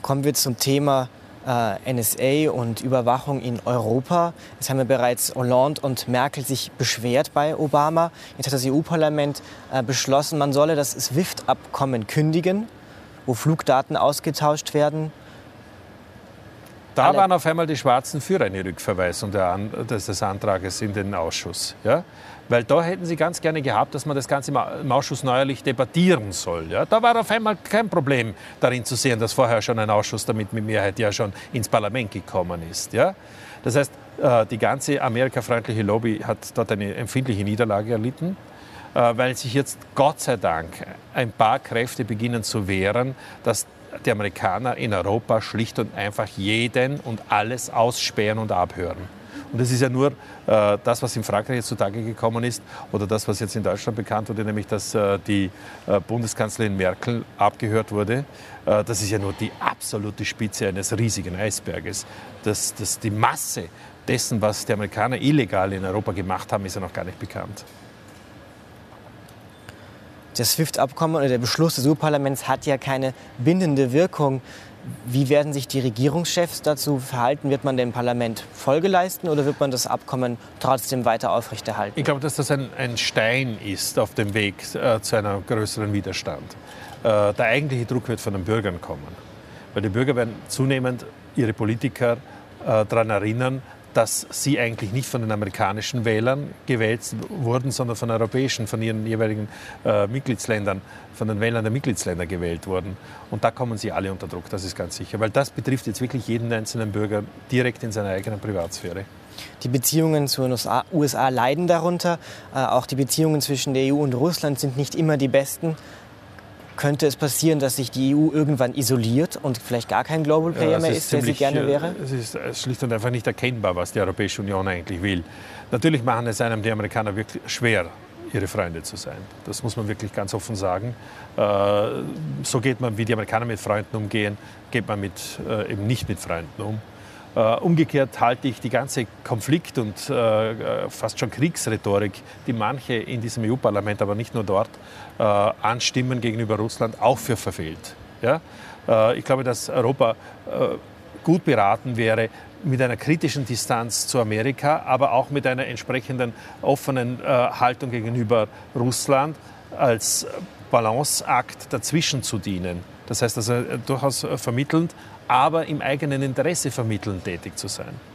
Kommen wir zum Thema NSA und Überwachung in Europa. Es haben ja bereits Hollande und Merkel sich beschwert bei Obama. Jetzt hat das EU-Parlament beschlossen, man solle das SWIFT-Abkommen kündigen, wo Flugdaten ausgetauscht werden. Da waren auf einmal die Schwarzen für eine Rückverweisung des Antrages in den Ausschuss. Ja? Weil da hätten sie ganz gerne gehabt, dass man das Ganze im Ausschuss neuerlich debattieren soll. Ja? Da war auf einmal kein Problem darin zu sehen, dass vorher schon ein Ausschuss damit mit Mehrheit ja schon ins Parlament gekommen ist. Ja? Das heißt, die ganze amerikafreundliche Lobby hat dort eine empfindliche Niederlage erlitten, weil sich jetzt Gott sei Dank ein paar Kräfte beginnen zu wehren, dass die Amerikaner in Europa schlicht und einfach jeden und alles ausspähen und abhören. Und das ist ja nur das, was in Frankreich jetzt zutage gekommen ist oder das, was jetzt in Deutschland bekannt wurde, nämlich dass die Bundeskanzlerin Merkel abgehört wurde. Das ist ja nur die absolute Spitze eines riesigen Eisberges. Die Masse dessen, was die Amerikaner illegal in Europa gemacht haben, ist ja noch gar nicht bekannt. Das SWIFT-Abkommen oder der Beschluss des EU-Parlaments hat ja keine bindende Wirkung. Wie werden sich die Regierungschefs dazu verhalten? Wird man dem Parlament Folge leisten oder wird man das Abkommen trotzdem weiter aufrechterhalten? Ich glaube, dass das ein Stein ist auf dem Weg zu einem größeren Widerstand. Der eigentliche Druck wird von den Bürgern kommen. Weil die Bürger werden zunehmend ihre Politiker daran erinnern, dass sie eigentlich nicht von den amerikanischen Wählern gewählt wurden, sondern von europäischen, von ihren jeweiligen Mitgliedsländern, von den Wählern der Mitgliedsländer gewählt wurden. Und da kommen sie alle unter Druck, das ist ganz sicher. Weil das betrifft jetzt wirklich jeden einzelnen Bürger direkt in seiner eigenen Privatsphäre. Die Beziehungen zu den USA leiden darunter. Auch die Beziehungen zwischen der EU und Russland sind nicht immer die besten. Könnte es passieren, dass sich die EU irgendwann isoliert und vielleicht gar kein Global Player mehr ist, der sie gerne wäre? Es ist schlicht und einfach nicht erkennbar, was die Europäische Union eigentlich will. Natürlich machen es einem die Amerikaner wirklich schwer, ihre Freunde zu sein. Das muss man wirklich ganz offen sagen. So geht man, wie die Amerikaner mit Freunden umgehen, geht man eben nicht mit Freunden um. Umgekehrt halte ich die ganze Konflikt- und fast schon Kriegsrhetorik, die manche in diesem EU-Parlament, aber nicht nur dort, anstimmen gegenüber Russland, auch für verfehlt. Ja? Ich glaube, dass Europa gut beraten wäre, mit einer kritischen Distanz zu Amerika, aber auch mit einer entsprechenden offenen Haltung gegenüber Russland als Balanceakt dazwischen zu dienen. Das heißt also durchaus vermittelnd, aber im eigenen Interesse vermittelnd tätig zu sein.